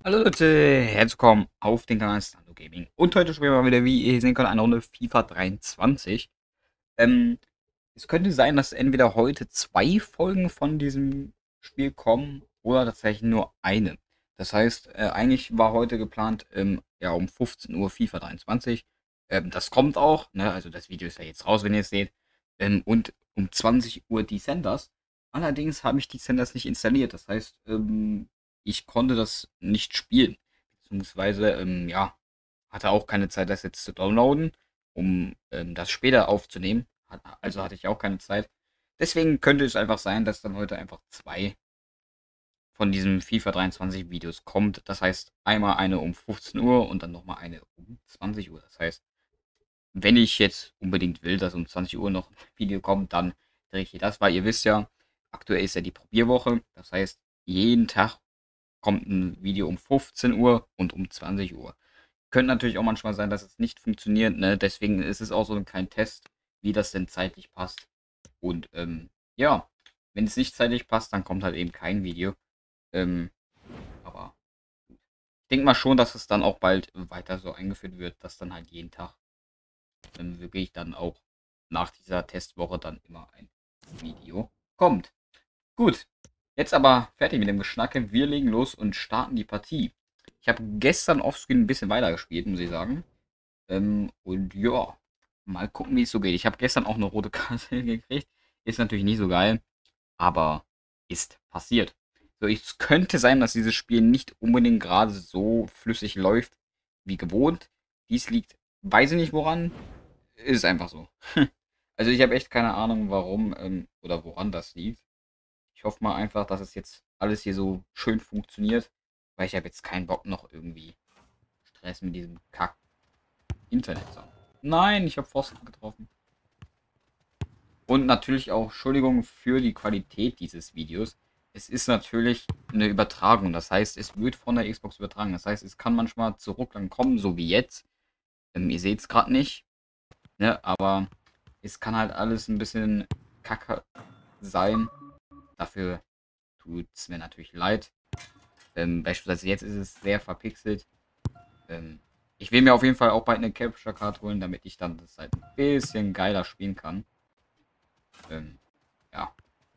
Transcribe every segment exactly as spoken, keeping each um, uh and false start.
Hallo Leute, herzlich willkommen auf den Kanal Stando Gaming. Und heute spielen wir mal wieder, wie ihr sehen könnt, eine Runde FIFA dreiundzwanzig. Ähm, es könnte sein, dass entweder heute zwei Folgen von diesem Spiel kommen oder tatsächlich nur eine. Das heißt, äh, eigentlich war heute geplant, ähm, ja, um fünfzehn Uhr FIFA dreiundzwanzig. Ähm, das kommt auch, ne? Also das Video ist ja jetzt raus, wenn ihr es seht. Ähm, und um zwanzig Uhr Descenders. Allerdings habe ich Descenders nicht installiert. Das heißt, ähm, ich konnte das nicht spielen. Beziehungsweise, ähm, ja, hatte auch keine Zeit, das jetzt zu downloaden, um ähm, das später aufzunehmen. Hat, also hatte ich auch keine Zeit. Deswegen könnte es einfach sein, dass dann heute einfach zwei von diesen FIFA dreiundzwanzig Videos kommt. Das heißt, einmal eine um fünfzehn Uhr und dann nochmal eine um zwanzig Uhr. Das heißt, wenn ich jetzt unbedingt will, dass um zwanzig Uhr noch ein Video kommt, dann drehe ich das, weil ihr wisst ja, aktuell ist ja die Probierwoche. Das heißt, jeden Tag kommt ein Video um fünfzehn Uhr und um zwanzig Uhr. Könnte natürlich auch manchmal sein, dass es nicht funktioniert, ne? Deswegen ist es auch so ein kleiner Test, wie das denn zeitlich passt. Und ähm, ja, wenn es nicht zeitlich passt, dann kommt halt eben kein Video. Ähm, aber gut. Ich denke mal schon, dass es dann auch bald weiter so eingeführt wird, dass dann halt jeden Tag ähm, wirklich dann auch nach dieser Testwoche dann immer ein Video kommt. Gut, jetzt aber fertig mit dem Geschnacke. Wir legen los und starten die Partie. Ich habe gestern offscreen ein bisschen weiter gespielt, muss ich sagen. Ähm, und ja, mal gucken, wie es so geht. Ich habe gestern auch eine rote Karte gekriegt. Ist natürlich nicht so geil, aber ist passiert. So, es könnte sein, dass dieses Spiel nicht unbedingt gerade so flüssig läuft wie gewohnt. Dies liegt, weiß ich nicht woran. Ist einfach so. Also ich habe echt keine Ahnung, warum ähm, oder woran das liegt. Ich hoffe mal einfach, dass es jetzt alles hier so schön funktioniert, weil ich habe jetzt keinen Bock noch irgendwie Stress mit diesem Kack Internet zu haben. Nein, ich habe Pfosten getroffen. Und natürlich auch Entschuldigung für die Qualität dieses Videos. Es ist natürlich eine Übertragung, das heißt, es wird von der Xbox übertragen. Das heißt, es kann manchmal zurück dann kommen, so wie jetzt. Ähm, ihr seht es gerade nicht, ne? Aber es kann halt alles ein bisschen kacke sein. Dafür tut es mir natürlich leid. Ähm, beispielsweise jetzt ist es sehr verpixelt. Ähm, ich will mir auf jeden Fall auch bald eine Capture Card holen, damit ich dann das halt ein bisschen geiler spielen kann. Ähm, ja.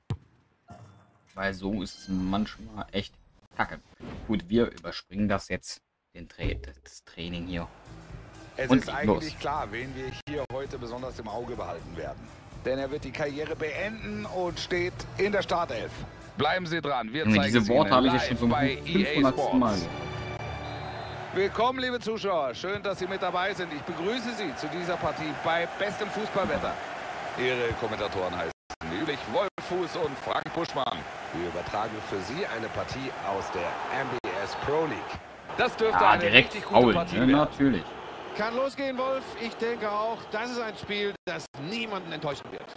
Weil so ist es manchmal echt kacke. Gut, wir überspringen das jetzt, den Tra das Training hier. Es Und ist eigentlich los. klar, wen wir hier heute besonders im Auge behalten werden. Denn er wird die Karriere beenden und steht in der Startelf. Bleiben Sie dran, wir Junge, zeigen diese Sie Worte Ihnen habe ich jetzt schon live so bei E A fünfhundertsten Mal. Sports. Willkommen, liebe Zuschauer. Schön, dass Sie mit dabei sind. Ich begrüße Sie zu dieser Partie bei bestem Fußballwetter. Ihre Kommentatoren heißen wie üblich Wolf Fuß und Frank Buschmann. Wir übertragen für Sie eine Partie aus der M B S Pro League. Das dürfte Ja, eine direkt richtig gute faul, Partie ne? werden. Natürlich. Kann losgehen, Wolf. Ich denke auch, das ist ein Spiel, das niemanden enttäuschen wird.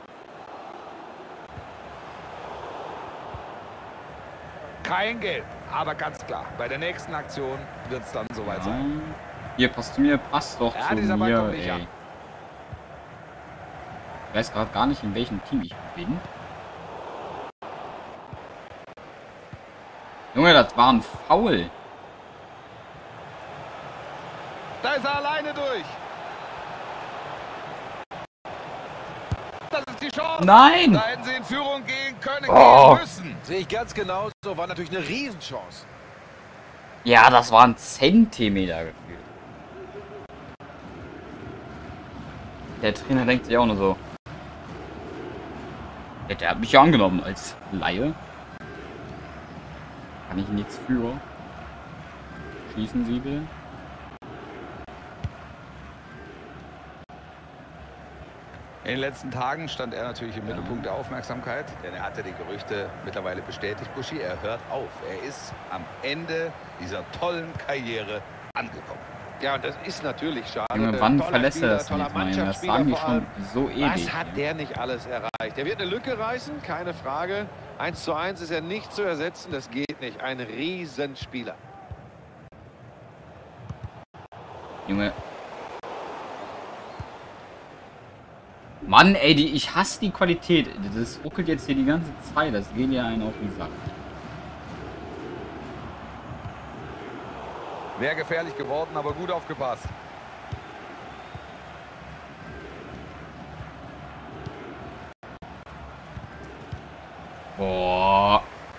Kein Gelb, aber ganz klar, bei der nächsten Aktion wird es dann soweit Ja. sein. Hier, passt zu mir, passt doch Ja, zu dieser Ball mir, kommt nicht ey. an. Ich weiß gerade gar nicht, in welchem Team ich bin. Junge, das war ein Foul. Da ist er alleine durch. Das ist die Chance. Nein! Da hätten sie in Führung gehen können, Oh. gehen müssen. Sehe ich ganz genau so. War natürlich eine Riesenchance. Ja, das war ein Zentimeter gefühlt. Der Trainer denkt sich auch nur so. Ja, der hat mich ja angenommen als Laie. Kann ich nichts für. Schießen Sie bitte. In den letzten Tagen stand er natürlich im Ja. Mittelpunkt der Aufmerksamkeit, denn er hatte die Gerüchte mittlerweile bestätigt. Buschi, er hört auf. Er ist am Ende dieser tollen Karriere angekommen. Ja, und das ist natürlich schade. Junge, wann Toller verlässt er Spieler, das toller nicht mal? Das Mannschaftsspieler sagen die vor schon allem. so ewig. Was hat ne? der nicht alles erreicht? Der wird eine Lücke reißen, keine Frage. eins zu eins ist er nicht zu ersetzen, das geht nicht. Ein Riesenspieler. Junge. Mann, ey, die, ich hasse die Qualität. Das ruckelt jetzt hier die ganze Zeit. Das geht ja einen auf den Sack. Wäre gefährlich geworden, aber gut aufgepasst. Boah.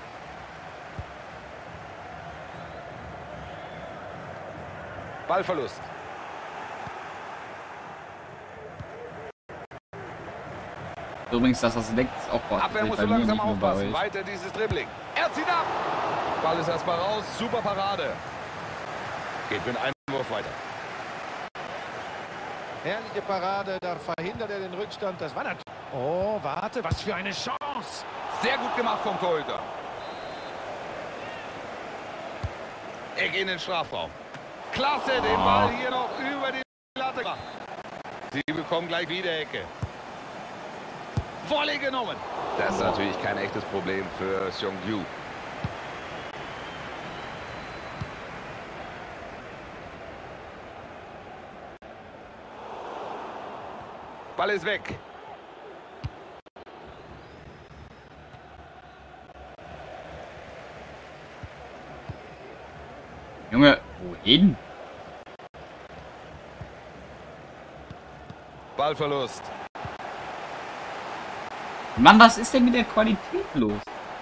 Ballverlust. Übrigens, dass das leckt, ist auch bei, Abwehr muss bei so mir, langsam nicht nur bei aufpassen. euch. Weiter dieses Dribbling. Er zieht ab. Ball ist erstmal raus. Super Parade. Geht mit einem Einwurf weiter. Herrliche Parade, da verhindert er den Rückstand. Das war natürlich... Oh, warte, was für eine Chance. Sehr gut gemacht vom Torhüter. Er geht in den Strafraum. Klasse, den Ball hier noch über die Latte gemacht. Sie bekommen gleich wieder Ecke. Volley genommen. Das ist natürlich kein echtes Problem für Seong-Gyu. Ball ist weg. Junge, wohin? Ballverlust. Mann, was ist denn mit der Qualität los?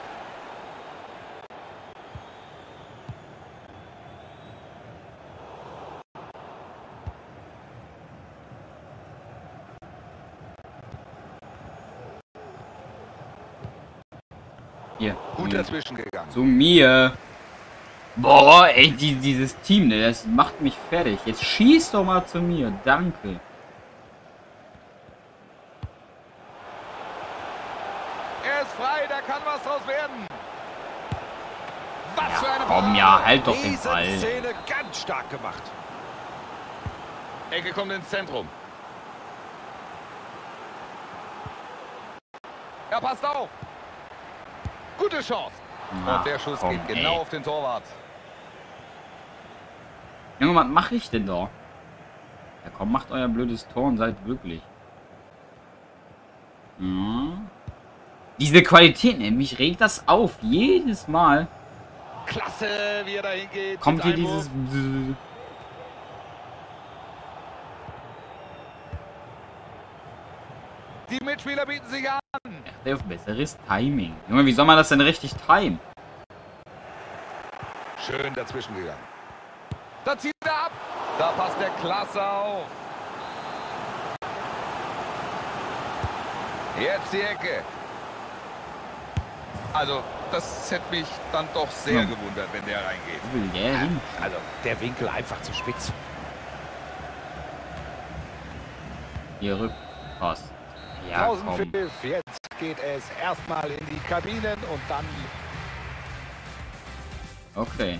Hier. Gut dazwischen gegangen. Zu mir. Boah, ey, die, dieses Team, ne, das macht mich fertig. Jetzt schieß doch mal zu mir. Danke. Er ist frei, da kann was draus werden. Was Ja, für eine komm, Parade. ja, halt doch den Diese Ball. Szene ganz stark gemacht. Ecke kommt ins Zentrum. Er passt auf. Gute Chance. Ach, Und der Schuss komm, geht genau ey. auf den Torwart. Junge, was mache ich denn da? Ja komm, macht euer blödes Tor und seid glücklich. Ja. Diese Qualität, ne, mich regt das auf. Jedes Mal Klasse, wie er dahin geht. kommt hier mit Einwurf. dieses... Die Mitspieler bieten sich an. Der auf besseres Timing. Junge, wie soll man das denn richtig timen? Schön dazwischen gegangen. Da zieht er ab. Da passt der klasse auf. Jetzt die Ecke. Also, das hätte mich dann doch sehr Ja. gewundert, wenn der reingeht. Wo will der hin? Also, der Winkel einfach zu spitz. Hier Rückpass. Ja, komm. Pausenpfiff. Jetzt geht es erstmal in die Kabinen und dann... Okay.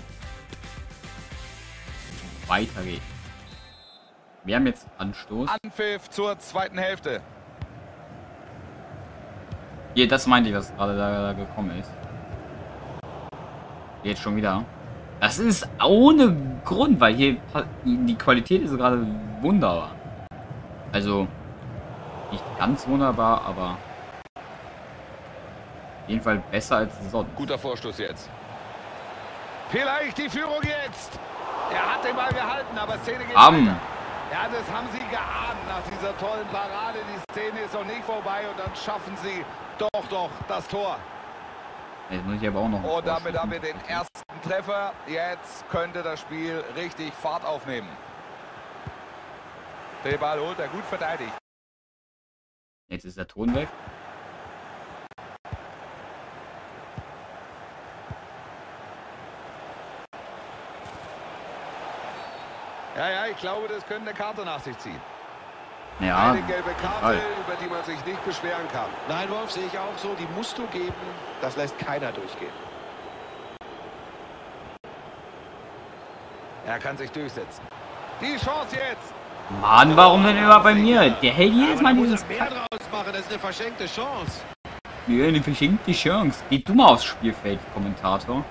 Weiter geht's. Wir haben jetzt Anstoß. Anpfiff zur zweiten Hälfte. Hier, das meinte ich, was gerade da, da gekommen ist. Jetzt schon wieder. Das ist ohne Grund, weil hier die Qualität ist gerade wunderbar. Also nicht ganz wunderbar, aber auf jeden Fall besser als sonst. Guter Vorstoß jetzt. Vielleicht die Führung jetzt. Er hat den Ball gehalten, aber Szene geht Am. weiter. Ja, das haben sie geahnt nach dieser tollen Parade. Die Szene ist noch nicht vorbei und dann schaffen sie doch, doch das Tor. Jetzt muss ich aber auch noch. Und damit haben wir den ersten Treffer. Jetzt könnte das Spiel richtig Fahrt aufnehmen. Den Ball holt er gut verteidigt. Jetzt ist der Ton weg. Ja, ja, ich glaube, das könnte eine Karte nach sich ziehen. Ja. Eine gelbe Karte, Toll. über die man sich nicht beschweren kann. Nein, Wolf, sehe ich auch so. Die musst du geben. Das lässt keiner durchgehen. Er kann sich durchsetzen. Die Chance jetzt. Mann, warum denn immer bei mir? Der hält jedes Aber Mal da muss dieses er mehr draus machen. Das ist eine verschenkte Chance. Ja, eine verschenkte Chance. Geh du mal aufs Spielfeld, Kommentator.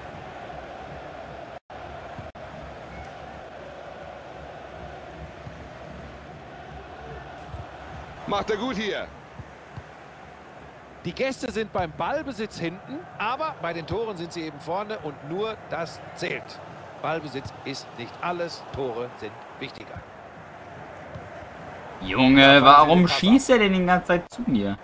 Macht er gut hier. Die Gäste sind beim Ballbesitz hinten, aber bei den Toren sind sie eben vorne und nur das zählt. Ballbesitz ist nicht alles. Tore sind wichtiger. Junge, warum schießt er denn die ganze Zeit zu mir?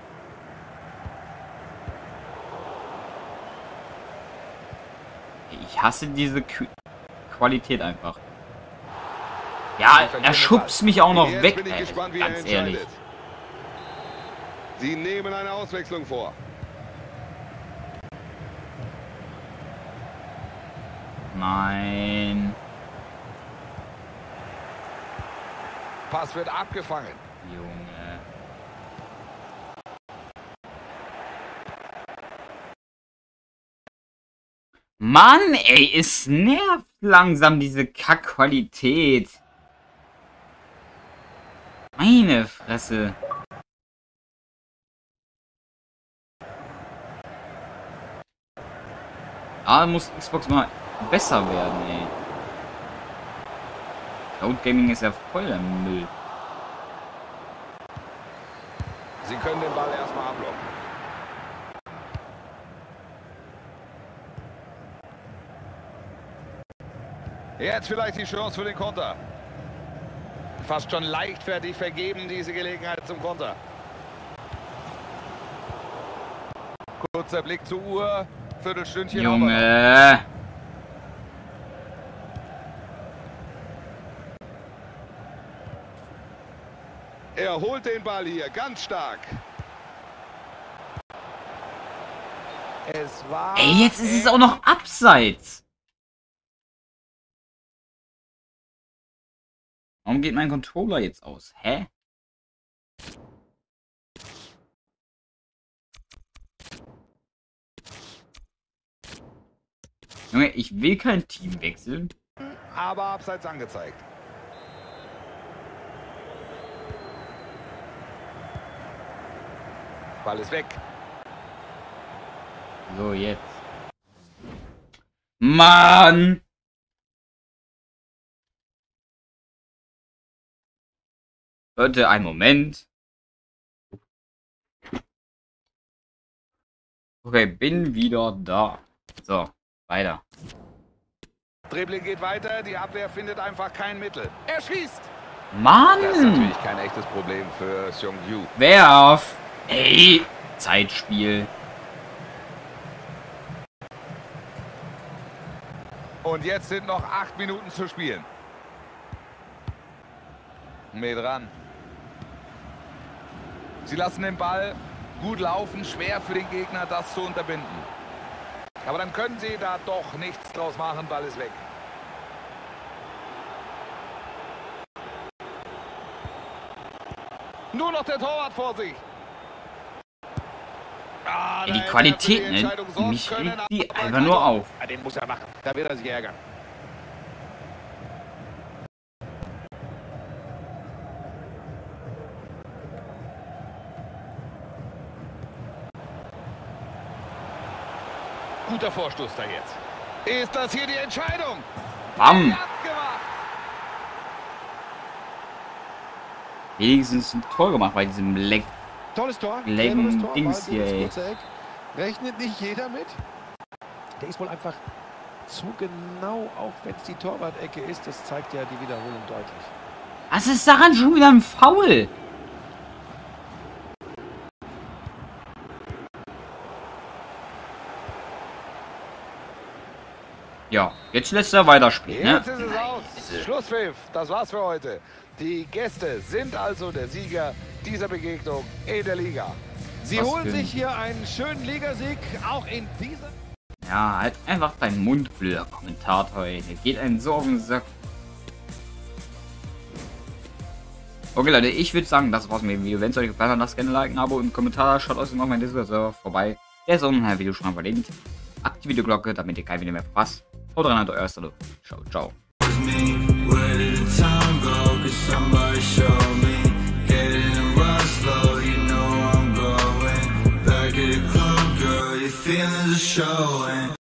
Ich hasse diese Qu Qualität einfach. Ja, er schubst mich auch noch weg, ey, ganz ehrlich. Sie nehmen eine Auswechslung vor. Nein. Pass wird abgefangen. Junge. Mann, ey, es nervt langsam diese Kackqualität. Meine Fresse. Ah, muss Xbox mal besser werden, ey. Cloud Gaming ist ja voll der Müll. Sie können den Ball erstmal ablocken. Jetzt vielleicht die Chance für den Konter. Fast schon leichtfertig vergeben, diese Gelegenheit zum Konter. Kurzer Blick zur Uhr. Viertelstündchen. Junge. Er holt den Ball hier ganz stark. Es war Ey, jetzt ist es auch noch abseits. Warum geht mein Controller jetzt aus? Hä? Junge, ich will kein Team wechseln. Aber abseits angezeigt. Ball ist weg. So, jetzt. Mann! Leute, einen Moment. Okay, bin wieder da. So, weiter. Dribbling geht weiter, die Abwehr findet einfach kein Mittel. Er schießt! Mann! Das ist natürlich kein echtes Problem für Seung-Ju. Werf! Ey! Zeitspiel. Und jetzt sind noch acht Minuten zu spielen. Mit ran. Sie lassen den Ball gut laufen, schwer für den Gegner, das zu unterbinden. Aber dann können sie da doch nichts draus machen, Ball ist weg. Nur noch der Torwart vor sich. Ah, Ja, die Qualität, ne? Mich regt die einfach nur auf. Ja, den muss er machen. Da wird er sich ärgern. Guter Vorstoß da jetzt. Ist das hier die Entscheidung? Bam! Abgemacht. Wenigstens ein Tor gemacht bei diesem Leck. Tolles Tor. Lecken cleveres Tor, Dings Ball geht ins hier, ey. kurze Eck. Rechnet nicht jeder mit. Der ist wohl einfach zu genau, auch wenn es die Torwart-Ecke ist. Das zeigt ja die Wiederholung deutlich. Was ist daran schon wieder ein Foul? Ja, jetzt lässt er weiterspielen, ne? Jetzt ist es aus. Schlusspfiff. Das war's für heute. Die Gäste sind also der Sieger dieser Begegnung in der Liga. Sie Was holen für ein- sich hier einen schönen Ligasieg, auch in dieser... Ja, halt einfach deinen Mund, blöder Kommentator, ey. Der geht einen so auf den Sack. Okay, Leute, ich würde sagen, das war's mit dem Video. Wenn es euch gefallen hat, lasst gerne ein Like, ein Abo und einen Kommentar. Schaut außerdem auf meinen Discord-Server vorbei. Der ist unten in der Videobeschreibung verlinkt. Aktiviert die Glocke, damit ihr kein Video mehr verpasst. Haut rein, euer Erster. Ciao, ciao. Feeling the show.